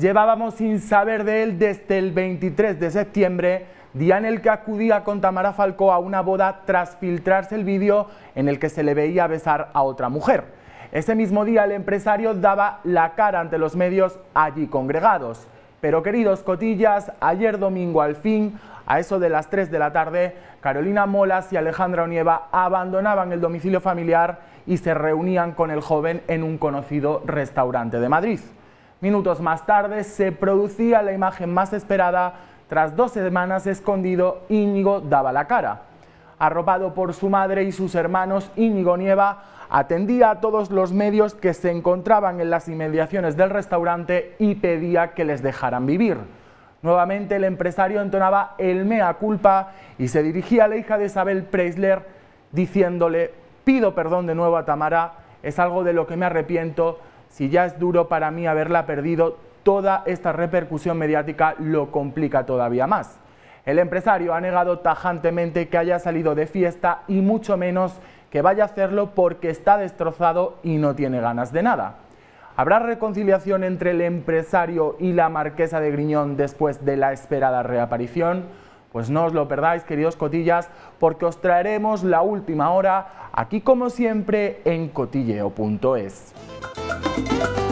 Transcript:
Llevábamos sin saber de él desde el 23 de septiembre, día en el que acudía con Tamara Falcó a una boda tras filtrarse el vídeo en el que se le veía besar a otra mujer. Ese mismo día el empresario daba la cara ante los medios allí congregados. Pero queridos cotillas, ayer domingo al fin, a eso de las 3 de la tarde, Carolina Molas y Alejandra Onieva abandonaban el domicilio familiar y se reunían con el joven en un conocido restaurante de Madrid. Minutos más tarde se producía la imagen más esperada. Tras 2 semanas escondido, Íñigo daba la cara. Arropado por su madre y sus hermanos, Íñigo Nieva atendía a todos los medios que se encontraban en las inmediaciones del restaurante y pedía que les dejaran vivir. Nuevamente el empresario entonaba el mea culpa y se dirigía a la hija de Isabel Preisler diciéndole: pido perdón de nuevo a Tamara, es algo de lo que me arrepiento. Si ya es duro para mí haberla perdido, toda esta repercusión mediática lo complica todavía más. El empresario ha negado tajantemente que haya salido de fiesta y mucho menos que vaya a hacerlo porque está destrozado y no tiene ganas de nada. ¿Habrá reconciliación entre el empresario y la marquesa de Griñón después de la esperada reaparición? Pues no os lo perdáis, queridos cotillas, porque os traeremos la última hora aquí como siempre en cotilleo.es.